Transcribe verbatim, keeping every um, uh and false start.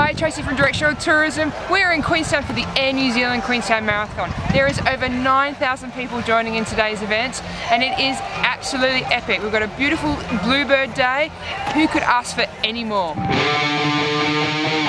Hi, Tracy from Directional Tourism. We're in Queenstown for the Air New Zealand Queenstown Marathon. There is over nine thousand people joining in today's event and it is absolutely epic. We've got a beautiful bluebird day. Who could ask for any more?